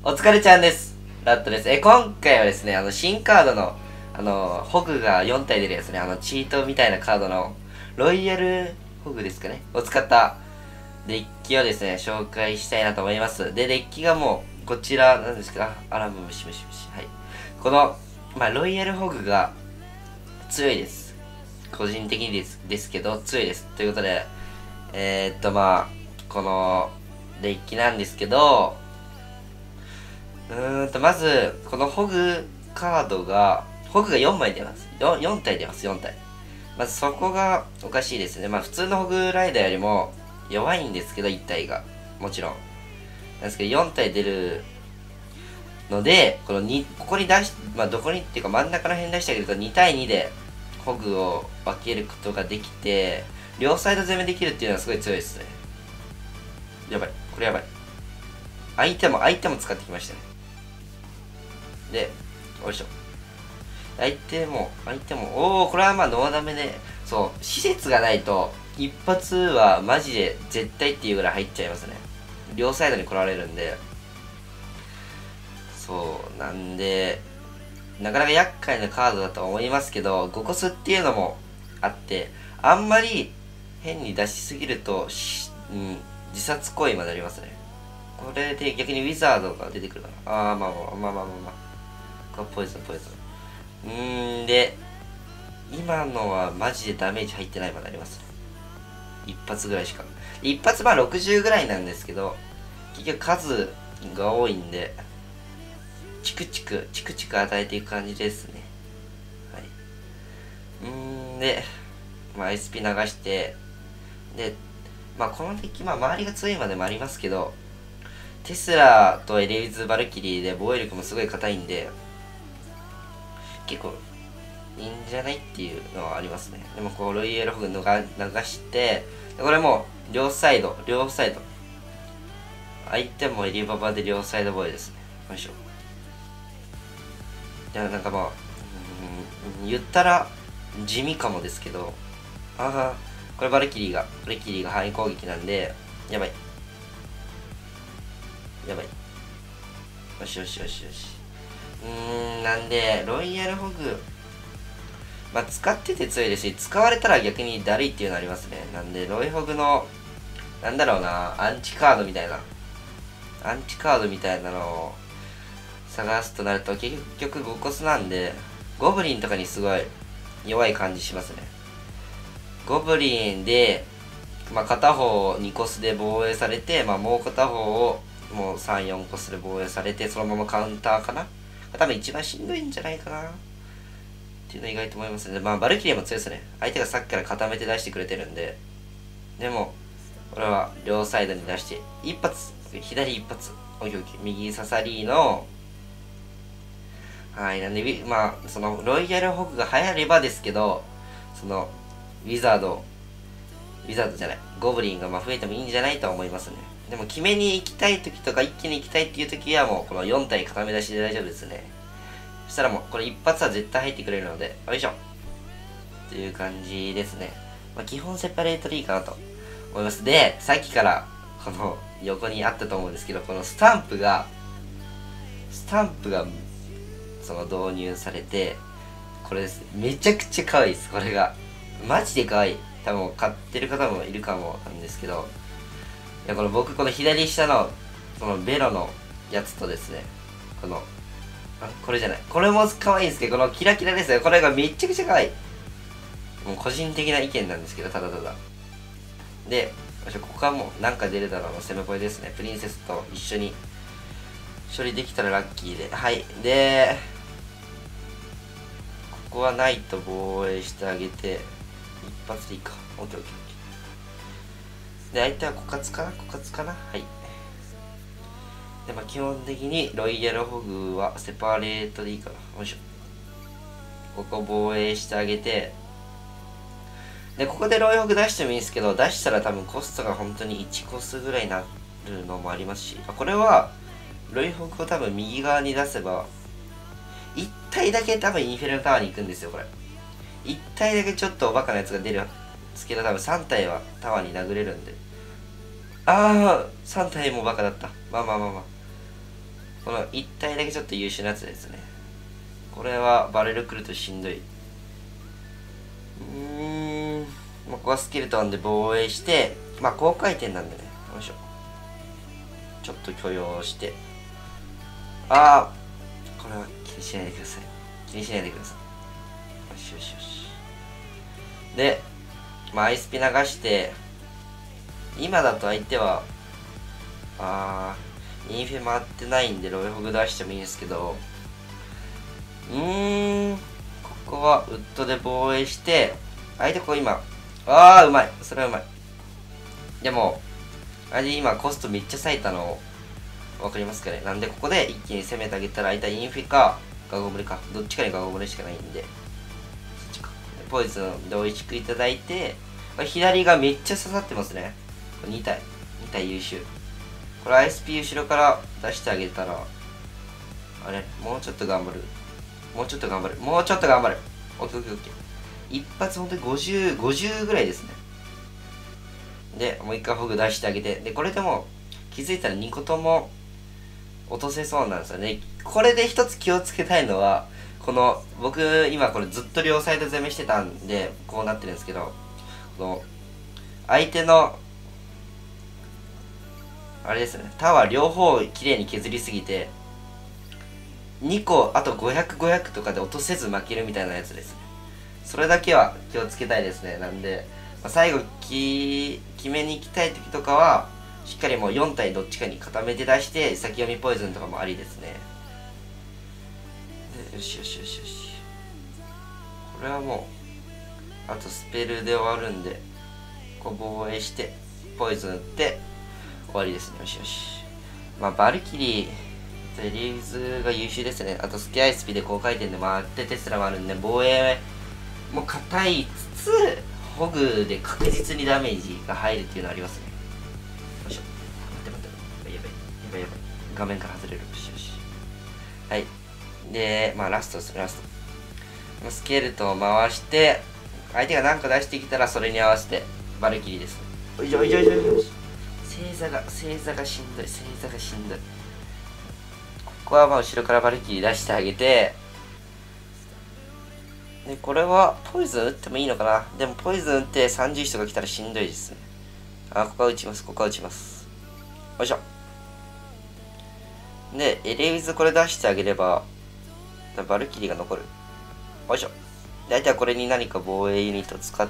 お疲れちゃんです。ラットです。今回はですね、新カードの、ホグが4体出るやつね、チートみたいなカードの、ロイヤルホグですかね、を使ったデッキをですね、紹介したいなと思います。で、デッキがもう、こちら、なんですか、アラムムシムシムシ。はい。この、ロイヤルホグが強いです。個人的にですけど、強いです。ということで、この、デッキなんですけど、まず、このホグカードが、ホグが4枚出ます。4体出ます、4体。まずそこがおかしいですね。普通のホグライダーよりも弱いんですけど、1体が。もちろん。なんですけど、4体出るので、ここに出し、どこにっていうか真ん中の辺出してあげると2対2でホグを分けることができて、両サイド攻めできるっていうのはすごい強いですね。やばい。これやばい。相手も使ってきましたね。で、よいしょ。相手も、これはノーダメで、そう、施設がないと、一発はマジで絶対っていうぐらい入っちゃいますね。両サイドに来られるんで、そうなんで、なかなか厄介なカードだと思いますけど、5コスっていうのもあって、あんまり変に出しすぎると、自殺行為までありますね。これで逆にウィザードが出てくるかな。これポイズン。で、今のはマジでダメージ入ってないまでありますね。一発ぐらいしか。一発60ぐらいなんですけど、結局数が多いんで、チクチク与えていく感じですね。はい。で、SP 流して、で、この敵、周りが強いまでもありますけど、テスラとエレイズ・バルキリーで防衛力もすごい硬いんで、結構いいんじゃないっていうのはありますね。でもロイヤルホグ流して、これも両サイド。相手もエリババで両サイド防衛ですね。よいしょ。いや、言ったら地味かもですけど、これバルキリーが範囲攻撃なんで、やばい。よし。なんで、ロイヤルホグ、使ってて強いですし、使われたら逆にだるいっていうのありますね。なんで、ロイホグの、アンチカードみたいなのを探すとなると、結局5コスなんで、ゴブリンとかにすごい弱い感じしますね。ゴブリンで、片方2コスで防衛されて、もう片方をもう3、4コスで防衛されて、そのままカウンターかな。多分一番しんどいんじゃないかなっていうの意外と思いますね。バルキリーも強いですね。相手がさっきから固めて出してくれてるんで。でも、これは両サイドに出して、一発、左一発、右刺さりの、はい、なんで、その、ロイヤルホグが流行ればですけど、その、ウィザードじゃない、ゴブリンが増えてもいいんじゃないとは思いますね。でも、決めに行きたい時とか、一気に行きたいっていう時はもう、この4体固め出しで大丈夫ですね。そしたらもう、これ一発は絶対入ってくれるので、よいしょっていう感じですね。基本セパレートでいいかなと思います。で、さっきからこの横にあったと思うんですけど、このスタンプがその導入されて、これですね。めちゃくちゃ可愛いです。これが。マジで可愛い。多分買ってる方もいるかもなんですけど、いや、僕この左下の、このベロのやつとですね、これじゃない。これも可愛いんですけど、このキラキラですね。これがめちゃくちゃ可愛い。もう個人的な意見なんですけど、ただ。で、ここはもうなんか出るだろうの攻めポイですね。プリンセスと一緒に処理できたらラッキーで。はい。で、ここはないと防衛してあげて、一発でいいか。オッケー。で、相手は枯渇かなはい。で、基本的にロイヤルホグはセパレートでいいかな。よいしょ。ここ防衛してあげて、で、ここでロイホグ出してもいいんですけど、出したら多分コストが本当に1コスぐらいになるのもありますし、これは、ロイホグを多分右側に出せば、1体だけ多分インフェルノタワーに行くんですよ、これ。1体だけちょっとおバカなやつが出るんですけど、多分3体はタワーに殴れるんで。3体もバカだった。 この1体だけちょっと優秀なやつですね。これはバレル来るとしんどい。ここはスケルトンで防衛して、まあ高回転なんでね。よいしょ。ちょっと許容して。これは気にしないでください。気にしないでください。よしよしよし。で、アイスピ流して、今だと相手は、インフェ回ってないんでロイホグ出してもいいんですけど、ここはウッドで防衛して、相手こう今、うまい。それはうまい。でも、相手今コストめっちゃ割いたの、わかりますかね。なんでここで一気に攻めてあげたら、相手はインフェか、ガゴブレか。どっちかにガゴブレしかないんで、そっちか。ポイズンで美味しくいただいて、左がめっちゃ刺さってますね。これ2体優秀。これ ISP 後ろから出してあげたら、もうちょっと頑張る。もうちょっと頑張る。オッケーオッケーオッケー。一発本当に50ぐらいですね。で、もう一回ホグ出してあげて。で、これでも気づいたら2個とも落とせそうなんですよね。これで一つ気をつけたいのは、僕今これずっと両サイド攻めしてたんで、こうなってるんですけど、相手の、あれですね、タワー両方綺麗に削りすぎて、2個、あと500とかで落とせず負けるみたいなやつですね。それだけは気をつけたいですね。なんで、最後決めに行きたい時とかは、しっかりもう4体どっちかに固めて出して、先読みポイズンとかもありですね。で、よし。これはもう、あとスペルで終わるんで、こう防衛して、ポイズン打って、終わりですね。よし。バルキリー、リーズが優秀ですね。あとスケアイスピで高回転で回ってテスラもあるんで、防衛も硬いつつ、ホグで確実にダメージが入るっていうのありますね。よいしょ。待って。やばい。画面から外れる。よし。はい。で、ラストですね、ラスト。スケルトンを回して、相手が何か出してきたらそれに合わせて、バルキリーです。よいしょ。星座がしんどい。ここは後ろからバルキリー出してあげて、で、これはポイズン打ってもいいのかな。でもポイズン打って30人が来たらしんどいですね。ここは打ちます。よいしょ。で、エレイズこれ出してあげれば、バルキリーが残る。よいしょ。で、相手はこれに何か防衛ユニットを使って、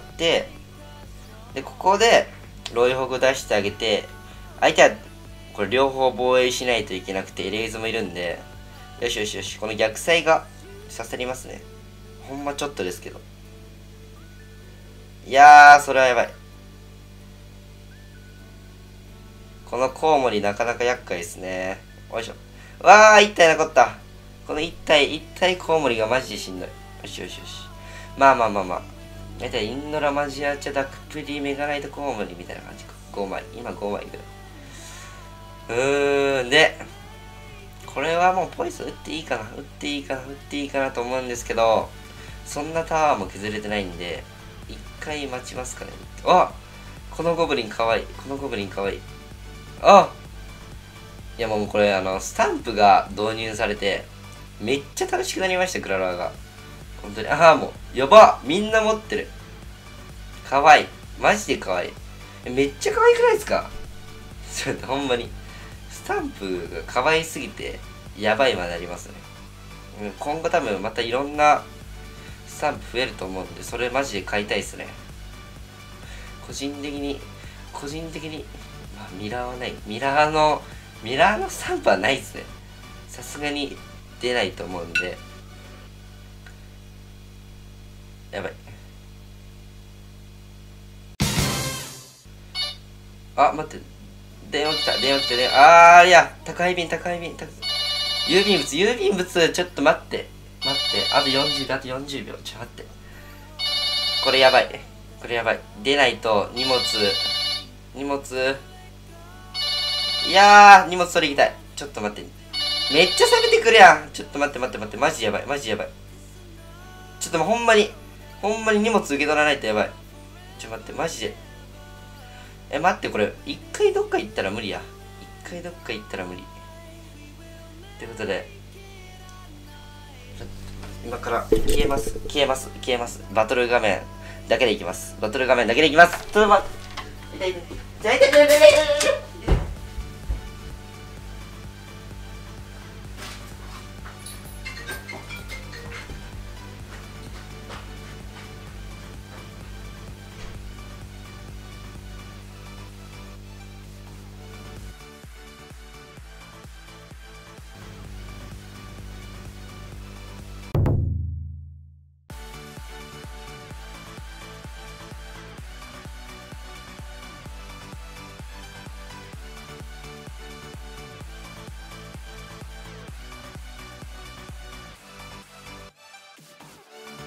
で、ここで、ロイホグ出してあげて、相手は、これ両方防衛しないといけなくて、エレイズもいるんで、よし。この逆サイが刺さりますね。ほんまちょっとですけど。いやー、それはやばい。このコウモリなかなか厄介ですね。よいしょ。1体残った。この1体コウモリがマジでしんどい。よし。大体インドラマジアチャダクプリメガナイトコウモリみたいな感じか。5枚。今5枚ぐらい。で、これはもうポイズン打っていいかなと思うんですけど、そんなタワーも削れてないんで、一回待ちますかね。このゴブリンかわいい。いやもうこれスタンプが導入されて、めっちゃ楽しくなりました、クラロワが。本当に。もう、やばみんな持ってる。かわいい。マジでかわいい。めっちゃかわいくないですか？ちょっとほんまに。スタンプがかわいすぎて、やばいまでありますね。今後多分またいろんなスタンプ増えると思うんで、それマジで買いたいですね。個人的に、ミラーはない。ミラーのスタンプはないですね。さすがに出ないと思うんで。やばい。待って。電話来た。いや、宅配便。郵便物、ちょっと待って。あと40秒。ちょっと待って。これやばい。出ないと、荷物。いやー、荷物取り行きたい。ちょっと待って。めっちゃ冷めてくるやん。ちょっと待って。マジやばい。ちょっともうほんまに荷物受け取らないとやばい。ちょっと待って、マジで。待って、これ、一回どっか行ったら無理。 ということで、今から消えます、消えます、消えます。バトル画面だけでいきます。バトル画面だけでいきます。ちょっと待って。痛い痛い痛い痛い痛い痛い痛い。